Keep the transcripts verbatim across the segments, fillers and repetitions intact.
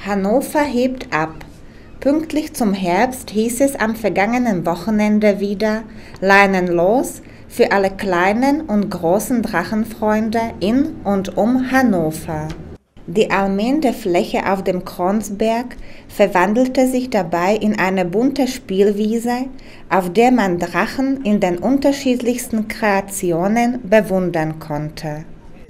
Hannover hebt ab. Pünktlich zum Herbst hieß es am vergangenen Wochenende wieder Leinen los für alle kleinen und großen Drachenfreunde in und um Hannover. Die allmende Fläche auf dem Kronsberg verwandelte sich dabei in eine bunte Spielwiese, auf der man Drachen in den unterschiedlichsten Kreationen bewundern konnte.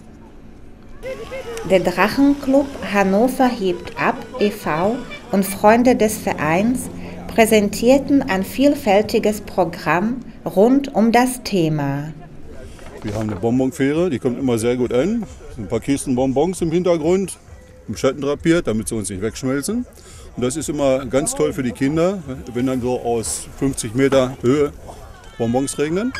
Der Drachenclub Hannover hebt ab e V und Freunde des Vereins präsentierten ein vielfältiges Programm rund um das Thema. Wir haben eine Bonbonfähre, die kommt immer sehr gut an. Ein paar Kisten Bonbons im Hintergrund, im Schatten drapiert, damit sie uns nicht wegschmelzen. Und das ist immer ganz toll für die Kinder, wenn dann so aus fünfzig Meter Höhe Bonbons regnen.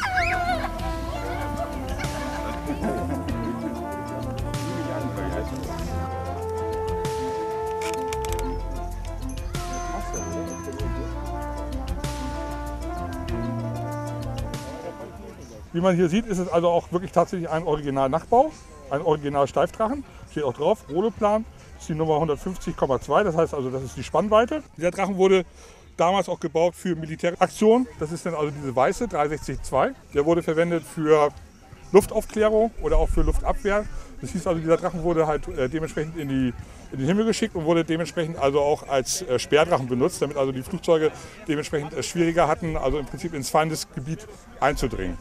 Wie man hier sieht, ist es also auch wirklich tatsächlich ein Original-Nachbau, ein Original-Steifdrachen. Steht auch drauf, Rodoplan, ist die Nummer hundertfünfzig Komma zwei, das heißt also, das ist die Spannweite. Der Drachen wurde damals auch gebaut für Militäraktionen. Das ist dann also diese weiße dreihundertsechzig Komma zwei. Der wurde verwendet für Luftaufklärung oder auch für Luftabwehr. Das hieß also, dieser Drachen wurde halt äh, dementsprechend in, die, in den Himmel geschickt und wurde dementsprechend also auch als äh, Sperrdrachen benutzt, damit also die Flugzeuge dementsprechend äh, schwieriger hatten, also im Prinzip ins Feindesgebiet einzudringen.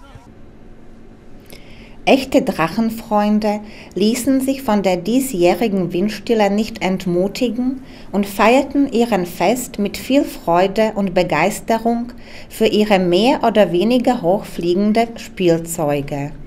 Echte Drachenfreunde ließen sich von der diesjährigen Windstille nicht entmutigen und feierten ihren Fest mit viel Freude und Begeisterung für ihre mehr oder weniger hochfliegenden Spielzeuge.